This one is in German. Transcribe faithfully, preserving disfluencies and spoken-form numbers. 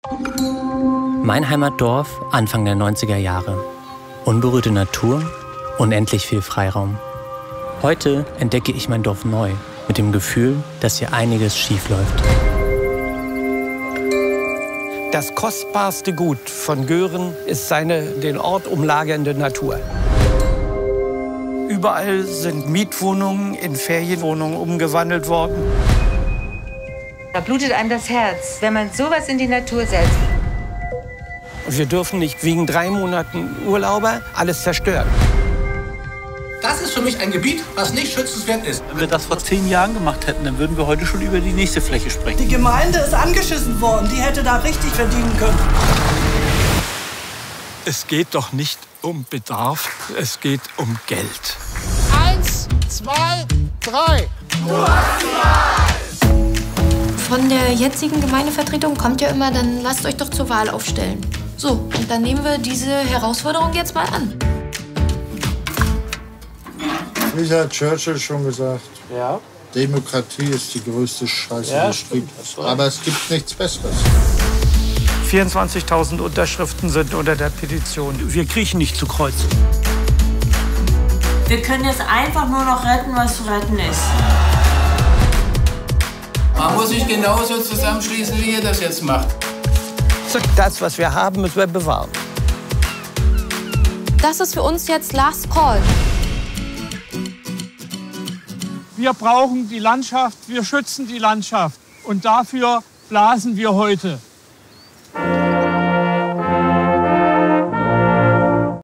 Mein Heimatdorf, Anfang der neunziger Jahre. Unberührte Natur, unendlich viel Freiraum. Heute entdecke ich mein Dorf neu, mit dem Gefühl, dass hier einiges schief läuft. Das kostbarste Gut von Göhren ist seine den Ort umlagernde Natur. Überall sind Mietwohnungen in Ferienwohnungen umgewandelt worden. Da blutet einem das Herz, wenn man sowas in die Natur setzt. Wir dürfen nicht wegen drei Monaten Urlauber alles zerstören. Das ist für mich ein Gebiet, was nicht schützenswert ist. Wenn wir das vor zehn Jahren gemacht hätten, dann würden wir heute schon über die nächste Fläche sprechen. Die Gemeinde ist angeschissen worden. Die hätte da richtig verdienen können. Es geht doch nicht um Bedarf, es geht um Geld. Eins, zwei, drei. Von der jetzigen Gemeindevertretung kommt ja immer, dann lasst euch doch zur Wahl aufstellen. So, und dann nehmen wir diese Herausforderung jetzt mal an. Wie hat Churchill schon gesagt, Ja. Demokratie ist die größte Scheiße, Ja, die es gibt. Aber es gibt nichts Besseres. vierundzwanzigtausend Unterschriften sind unter der Petition. Wir kriechen nicht zu Kreuz. Wir können jetzt einfach nur noch retten, was zu retten ist. Man muss sich genauso zusammenschließen, wie ihr das jetzt macht. Das, was wir haben, müssen wir bewahren. Das ist für uns jetzt Last Call. Wir brauchen die Landschaft, wir schützen die Landschaft. Und dafür blasen wir heute.